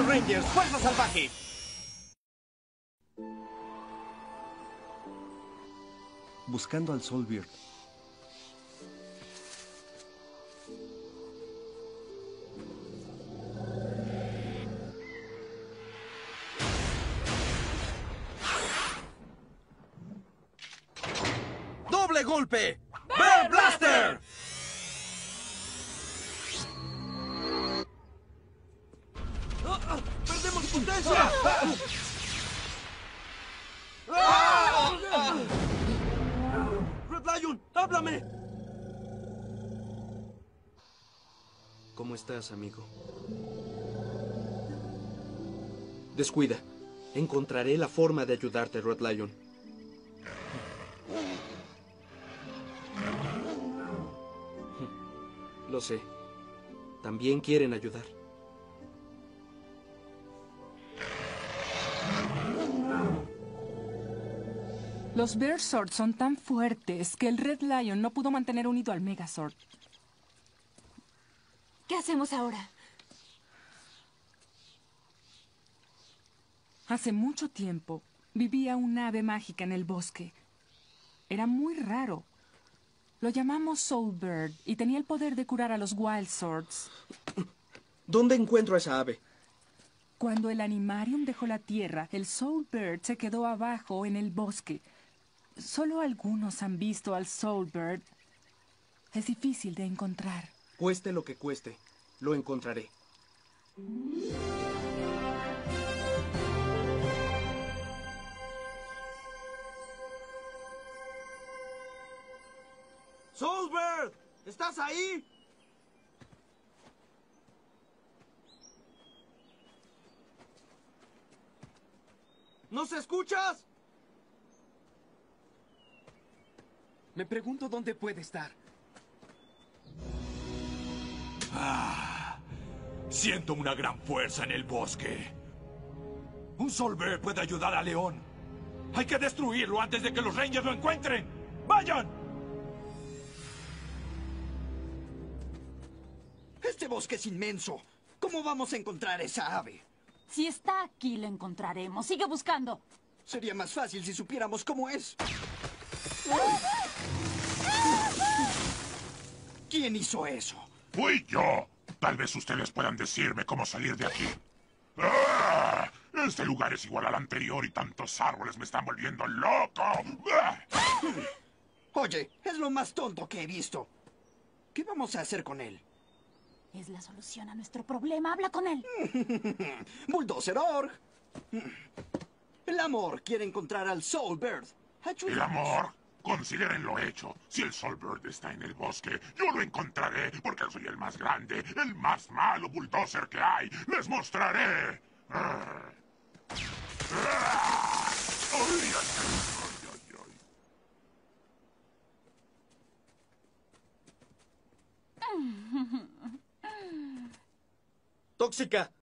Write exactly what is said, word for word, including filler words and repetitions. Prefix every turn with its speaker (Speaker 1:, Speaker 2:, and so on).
Speaker 1: los Rangers! ¡Fuerza salvaje!
Speaker 2: Buscando al Soulbird.
Speaker 1: ¡Doble golpe! ¡Bear Blaster! ¡Ah, ah! ¡Perdemos potencia! ¡Ah! ¡Ah! ¡Red Lion, háblame!
Speaker 3: ¿Cómo estás, amigo? Descuida. Encontraré la forma de ayudarte, Red Lion. Lo sé. También quieren ayudar.
Speaker 4: Los Bear Swords son tan fuertes que el Red Lion no pudo mantener unido al Megazord.
Speaker 5: ¿Qué hacemos ahora?
Speaker 4: Hace mucho tiempo vivía un ave mágica en el bosque. Era muy raro. Lo llamamos Soulbird y tenía el poder de curar a los Wild Swords.
Speaker 3: ¿Dónde encuentro a esa ave?
Speaker 4: Cuando el Animarium dejó la tierra, el Soulbird se quedó abajo en el bosque. Solo algunos han visto al Soulbird. Es difícil de encontrar.
Speaker 3: Cueste lo que cueste, lo encontraré.
Speaker 1: ¡Soulbird! ¿Estás ahí? ¿Nos escuchas?
Speaker 6: Me pregunto dónde puede estar.
Speaker 7: Ah, siento una gran fuerza en el bosque. Un Soulbird puede ayudar a León. Hay que destruirlo antes de que los Rangers lo encuentren. ¡Vayan!
Speaker 1: Este bosque es inmenso. ¿Cómo vamos a encontrar esa ave?
Speaker 5: Si está aquí, la encontraremos. Sigue buscando.
Speaker 1: Sería más fácil si supiéramos cómo es. ¿Quién hizo eso?
Speaker 8: Fui yo. Tal vez ustedes puedan decirme cómo salir de aquí. ¡Ah! Este lugar es igual al anterior y tantos árboles me están volviendo loco. ¡Ah!
Speaker 1: Oye, es lo más tonto que he visto. ¿Qué vamos a hacer con él?
Speaker 5: Es la solución a nuestro problema. Habla con él.
Speaker 1: Bulldozer Org. El amor quiere encontrar al Soulbird.
Speaker 8: ¿El amor? Consideren lo hecho. Si el Soulbird está en el bosque, yo lo encontraré porque soy el más grande, el más malo bulldozer que hay. ¡Les mostraré! ¡Ah! ¡Ah! ¡Ay, ay, ay, ay, ay!
Speaker 3: Tóxica,